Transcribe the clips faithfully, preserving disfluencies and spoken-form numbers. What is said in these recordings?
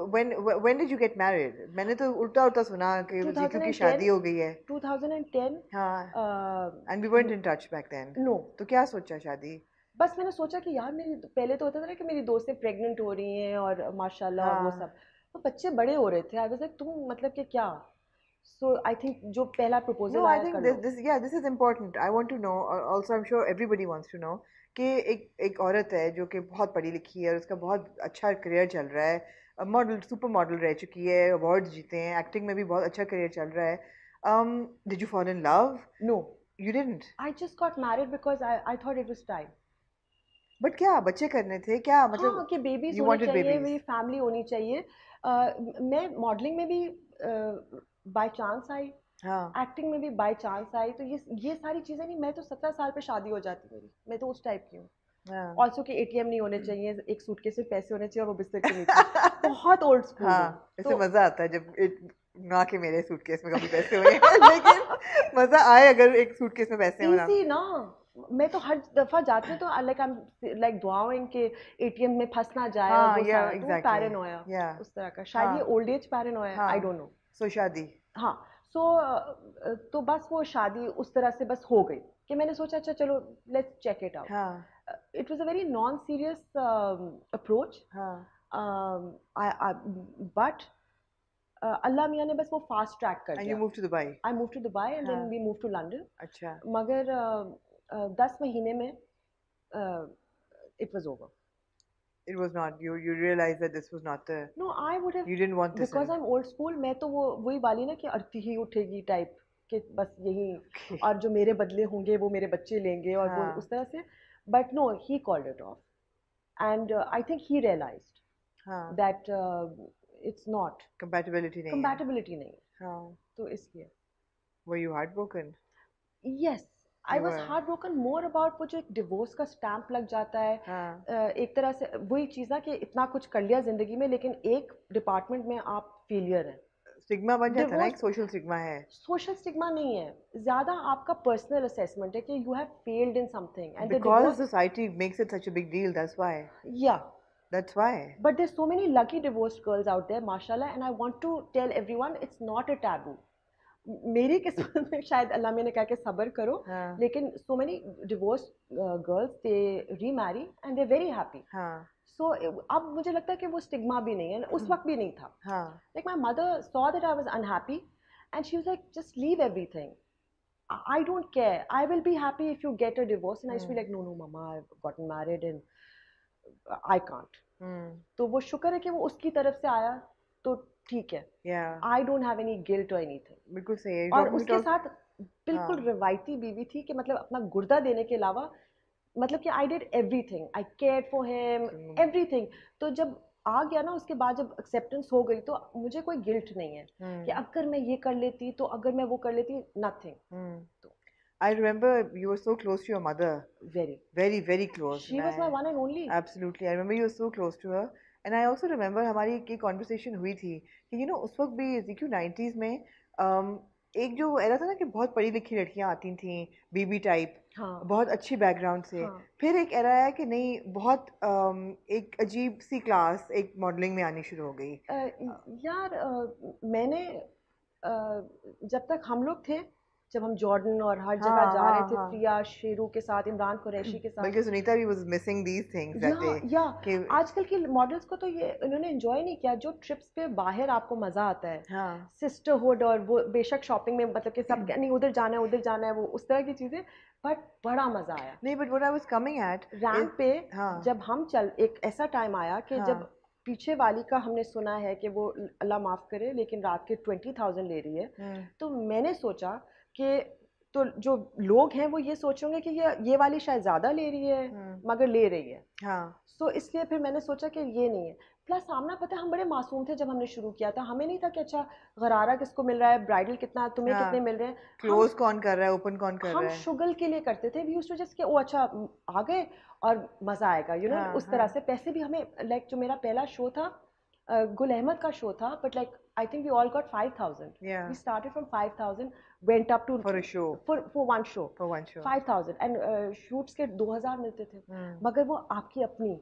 when when did you get married? मैंने तो उल्टा उल्टा सुना कि जीतू की शादी हो गई है. twenty ten. हाँ. uh, And we weren't in touch back then. No. तो क्या सोचा शादी? बस मैंने सोचा कि यार मेरी पहले तो होता था ना कि मेरी दोस्तें प्रेग्नेंट हो रही हैं और माशाल्लाह हाँ. और वो सब, तो बच्चे बड़े हो रहे थे. आई वाज लाइक तुम मतलब कि क्या. So I think जो पहला proposal No, I आया think कर this low. this yeah this is important. I want to know. uh, Also, I'm sure everybody wants to know कि एक एक औरत है जो कि बहुत पढ़ी लिखी है और उसका बहुत अच्छा करियर चल रहा है. मॉडल सुपर मॉडल रह चुकी है, अवार्ड्स जीते हैं, एक्टिंग में भी बहुत अच्छा करियर चल रहा है. um did you fall in love? No. You didn't? I just got married because I I thought it was time. But क्या बच्चे करने थे क्या मतलब? हाँ कि बेबीज You होने wanted चाहिए, babies? मेरी फैमिली होनी चाहिए. uh, मैं मॉडलिंग में भी बाय चांस आई, हाँ. एक्टिंग में भी बाय चांस आई. तो ये ये सारी चीज़ें नहीं. मैं तो सत्रह साल पे शादी हो जाती मेरी. मैं तो उस टाइप की हूँ. हाँ. ऑल्सो के एटीएम नहीं होने चाहिए, एक सूटकेस में पैसे होने चाहिए और वो बिस्तर के नीचे. बहुत ओल्ड स्कूल. हाँ. इससे तो मजा आता है जब एक ना कि मेरे सूटकेस में कभी पैसे हुए हैं लेकिन मजा आए अगर एक सूटकेस में पैसे होना. इजी ना. मैं तो हर दफा जाती हूँ तो लाइक आई एम लाइक दुआओं के एटीएम में फंस ना जाए और हाँ वो या सारा. तो एग्जैक्टली पैरानोया या उस तरह का शायद ये हाँ old age paranoia, I don't हाँ. नो. सो शादी. हाँ. सो तो बस वो शादी उस तरह से बस हो गई कि मैंने सोचा अच्छा चलो लेट्स चेक इट आउट. हाँ it was a very non serious approach. हाँ. बट अल्लाह मियाँ ने बस वो फास्ट ट्रैक कर And दिया. you moved to Dubai. I move to Dubai and then हाँ. We move to London. अच्छा. मगर दस महीने में it was over. It was not. You you realized that this was not the. No I would have You didn't want this. Because in- I am old school. मैं तो वो वही वाली ना कि अर्थी ही उठेगी टाइप कि बस यही. Okay. और जो मेरे बदले होंगे वो मेरे बच्चे लेंगे और वो हाँ. उस तरह से. But no he called it off and I think he realised हाँ. दैट इट्स नॉट Compatibility नहीं है. कंपैटिबिलिटी नहीं. हाँ. तो इसलिए Were you heartbroken? Yes I You was were. Heartbroken more about वो जो एक डिवोर्स का स्टैम्प लग जाता है. हाँ. uh, एक तरह से वही चीज़ ना कि इतना कुछ कर लिया जिंदगी में लेकिन एक डिपार्टमेंट में आप फेलियर हैं. Stigma बन जाता है ना, एक Divorce- social stigma है. सोशल स्टिग्मा नहीं है, ज़्यादा आपका पर्सनल असेसमेंट है कि you have failed in something and the Because divorce. society makes it such a big deal. That's why. या That's why. But there so many lucky divorced girls out there माशाल्लाह and I want to tell everyone it's not a taboo. मेरी किस्मत में शायद अल्लाह मैंने कहा कि सब्र करो. हाँ. लेकिन so many divorce girls they remarry and they very happy. हाँ. सो अब मुझे लगता है कि वो स्टिग्मा भी नहीं है, उस वक्त भी नहीं था. हाँ. Like my mother saw that I was unhappy and she was like, just leave everything. I I don't care. I will be happy if you get a divorce. And I used to be like, no, no, mama, I've gotten married and I can't. Hmm. तो वो शुक्र है कि वो उसकी तरफ से आया तो ठीक है. Yeah. I don't have any guilt or anything. बिल्कुल सही है. और Talk- we उसके talk- साथ बिल्कुल हाँ. रवायती बीवी थी कि मतलब अपना गुर्दा देने के अलावा मतलब कि I did everything. I cared for him hmm. Everything. तो जब आ गया ना उसके बाद जब एक्सेप्टेंस हो गई तो मुझे कोई गिल्ट नहीं है कि Hmm. अगर मैं ये कर लेती तो अगर मैं वो कर लेती. Nothing. Hmm. I remember you were so close to your mother. Very Very, very close. She And was my I- one and only. Absolutely. I remember you were so close to her. And I also remember हमारी एक conversation हुई थी कि you know उस वक्त भी Z Q nineties में um, एक जो era था ना कि बहुत पढ़ी लिखी लड़कियां आती थीं, बीबी टाइप, हाँ बहुत अच्छी बैकग्राउंड से. हाँ. फिर एक era आया कि नहीं, बहुत um, एक अजीब सी क्लास एक मॉडलिंग में आनी शुरू हो गई. अ, यार अ, मैंने अ, जब तक हम लोग थे, जब हम जॉर्डन और हर जगह हाँ जा हाँ रहे थे, हाँ. प्रिया शेरू के साथ, इमरान कुरैशी के साथ. बल्कि सुनीता भी was missing these things that या day. या कि आजकल की मॉडल्स को तो ये इन्होंने एंजॉय नहीं किया जो ट्रिप्स पे बाहर आपको मजा आता है. हाँ. सिस्टरहुड और वो बेशक शॉपिंग में मतलब कि सब नहीं उधर जाना है उधर जाना है वो उस तरह की चीजें. बट बड़ा मजा आया. नहीं, but what I was coming at ramp is पे हाँ जब हम चल एक ऐसा टाइम आया कि हाँ. जब पीछे वाली का हमने सुना है कि वो अल्लाह माफ करे लेकिन रात के ट्वेंटी थाउजेंड ले रही है. हम्म. तो मैंने सोचा कि तो जो लोग हैं वो ये सोचेंगे कि ये ये वाली शायद ज़्यादा ले रही है हम्म. मगर ले रही है. हाँ. सो इसलिए फिर मैंने सोचा कि ये नहीं है. प्लस सामना पता है हम बड़े मासूम थे जब हमने शुरू किया था. हमें नहीं था कि अच्छा गरारा किसको मिल रहा है, ब्राइडल कितना, तुम्हें हाँ. कितने मिल रहे हैं. क्लोज कौन कर रहा है, ओपन कौन कर हम रहा है. शुगल के लिए करते थे. वी यूज्ड टू जस्ट कि ओ अच्छा आ गए और मज़ा आएगा यू नो हाँ उस तरह हाँ. से. पैसे भी हमें लाइक जो मेरा पहला शो था अ, गुल अहमद का शो था but like I think we all got five thousand. Yeah. We started from five thousand went up to For a show. For for one show For one show. Five thousand and shoots के दो हज़ार मिलते थे. हम्म. मगर वो आपकी अपनी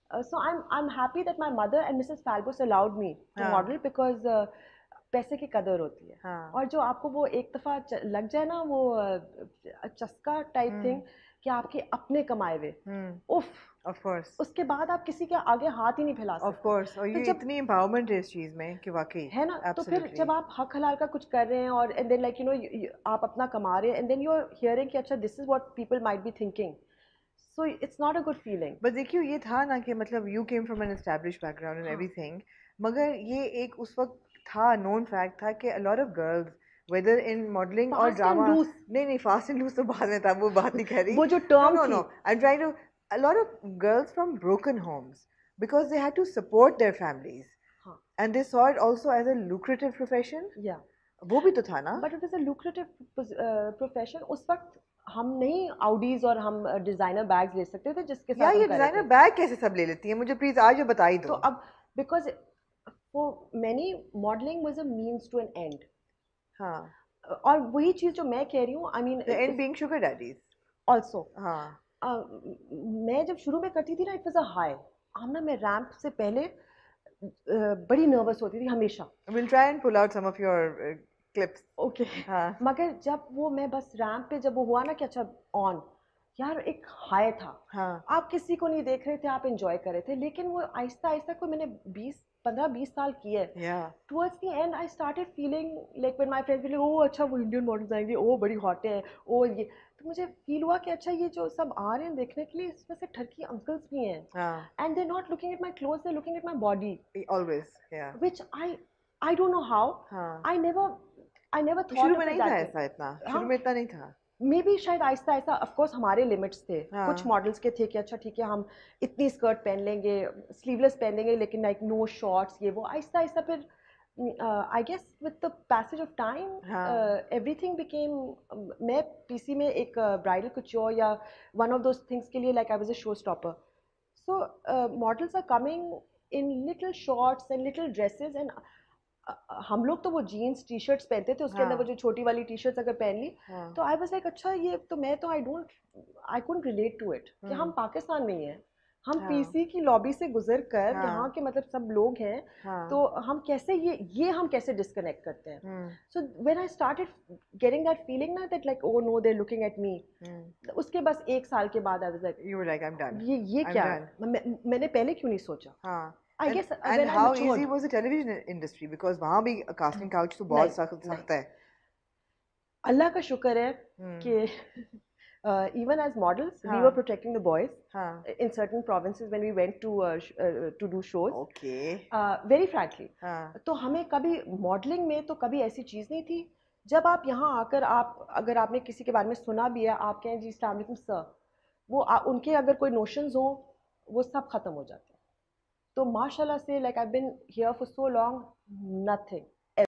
Uh, so I'm I'm happy that my mother and Missus Falbus allowed me to हाँ model because uh, पैसे की कदर होती है. हाँ. और जो आपको वो एक दफ़ा च- लग जाए ना वो अ, चस्का टाइप थिंग हम्म कि आपके अपने कमाए हुए, हम्म. उफ, ऑफ कोर्स. उसके बाद आप किसी के आगे हाथ ही नहीं फैला ऑफ सकते. कोर्स. और तो ये जब इतनी एम्पावरमेंट है इस चीज में कि वाकई. है ना, तो फिर एब्सोल्युटली. जब आप हक हलाल का कुछ कर रहे हैं और and then like you know आप अपना कमा रहे हैं and then you are hearing कि अच्छा this is what people might be thinking, so it's not a good feeling. बस देखिए ये था ना कि मतलब you came from an establish background and हाँ, एवरीथिंग. मगर ये एक उस वक्त था नोन फैक्ट था कि a lot of girls whether in modelling और फास्ट एंड ड्रामा. लूज, नहीं नहीं, फास्ट एंड लूज तो बाद में था, वो बात नहीं कर रही. वो जो नो टर्म नो थी. No, I am trying to. A lot of girls from broken homes because they had to support their families हाँ, and they saw it also as a lucrative profession. या वो भी तो था ना. But it is a lucrative profession. उस वक्त हम नहीं आउडीज और हम डिज़ाइनर बैग्स ले सकते थे जिसके या साथ हम ये कर रहे डिजाइनर थे. बैग कैसे सब ले लेती है, मुझे प्लीज आज ये बता ही तो दो. अब because for many modelling was a means to an end. हाँ. और वही चीज़ जो मैं कह रही हूँ, I mean the end being sugar daddies. Also हाँ. मैं जब शुरू में करती थी ना, it was a high. Amna मैं रैंप से पहले अ, बड़ी नर्वस होती थी हमेशा. We'll try and pull out some of your uh, clips. Okay. हाँ मगर जब वो मैं बस रैंप पे जब वो हुआ ना कि अच्छा ऑन, यार एक हाई था. हाँ. आप किसी को नहीं देख रहे थे, आप एंजॉय कर रहे थे, लेकिन वो आहिस्ता आहिस्ता को मैंने बीस पंद्रह बीस साल किए. Yeah. Towards the end I started feeling like when my friends वे ओ अच्छा वो इंडियन मॉडल्स आएंगे, ओ बड़ी हॉट है, ओ ये. तो मुझे फील हुआ कि अच्छा ये जो सब आ रहे हैं देखने के लिए, इसमें से ठरकी अंकल्स भी हैं. हाँ. And they not looking at my clothes, they looking at my body, Always. Yeah. Which I I don't know how. हाँ. आई नेवर आई नेवर तो थॉट शुरू में ऑफ इट नहीं था दैट वे. ऐसा इतना, हाँ, शुरू में इतना नहीं था. मे बी शायद आहिस्ता आहिस्ता ऑफ कोर्स हमारे लिमिट्स थे. कुछ हाँ. मॉडल्स के थे कि अच्छा ठीक है हम इतनी स्कर्ट पहन लेंगे, स्लीवलेस पहन लेंगे, लेकिन लाइक नो शॉर्ट्स ये वो. आहिस्ता आहिस्ता फिर I guess with the passage of time हाँ. Everything became. मैं पीसी में एक ब्राइडल कुचोर या वन ऑफ दोज थिंग्स के लिए like I was a show stopper. So models are coming in little shorts and little dresses. And हम लोग तो वो जीन्स टी शर्ट्स पहनते थे, उसके अंदर वो हाँ. जो छोटी वाली टी शर्ट्स अगर पहन ली, हाँ. तो आई वाज लाइक अच्छा ये तो मैं तो I don't I couldn't relate to it कि हम हम्म. पाकिस्तान में ही हैं. हम हाँ. पीसी की लॉबी से गुजर कर यहाँ हाँ. के मतलब सब लोग हैं. तो हाँ. हम कैसे ये ये हम कैसे डिस्कनेक्ट करते हैं. हम्म. So when I started getting that feeling ना that like oh no they are looking at me, हम्म. उसके बस एक साल के बाद I was like You were like, I'm done. ये ये I'm क्या done. है? मैं, मैंने पहले क्यों नहीं सोचा. हाँ. I And guess and when I how matured. easy was the television industry because वहाँ भी casting couch तो बहुत नहीं सख्त नहीं, सख्त है. अल्लाह का शुक्र है हम्म. कि uh, even as models we were हाँ. protecting the boys हाँ. in certain provinces when we went to uh, sh- uh, to do shows. Okay. uh, very frankly, हाँ. तो हमें कभी मॉडलिंग में तो कभी ऐसी चीज़ नहीं थी. जब आप यहाँ आकर आप अगर आपने किसी के बारे में सुना भी है, आप कहें जी अस्सलाम वालेकुम सर, वो आ, उनके अगर कोई नोशंस हो वो सब ख़त्म हो जाते हैं. तो माशाल्लाह से like I been here for so long, nothing